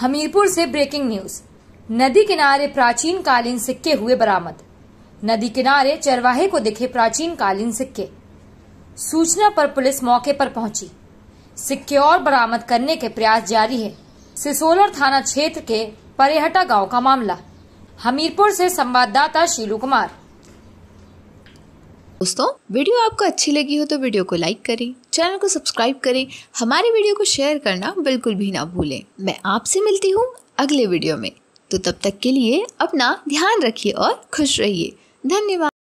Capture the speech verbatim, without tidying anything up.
हमीरपुर से breaking news. नदी किनारे प्राचीन कालीन सिक्के हुए बरामद। नदी किनारे चरवाहे को दिखे प्राचीन कालीन सिक्के। सूचना पर पुलिस मौके पर पहुंची। सिक्के और बरामद करने के प्रयास जारी है। सिसोलर थाना क्षेत्र के परेहटा गांव का मामला। हमीरपुर से संवाददाता शीलू कुमार। दोस्तों, वीडियो आपको अच्छी लगी हो तो वीडियो को लाइक करें, चैनल को सब्सक्राइब करें, हमारी वीडियो को शेयर करना बिल्कुल भी ना भूलें। मैं आपसे मिलती हूँ अगले वीडियो में, तो तब तक के लिए अपना ध्यान रखिए और खुश रहिए। धन्यवाद।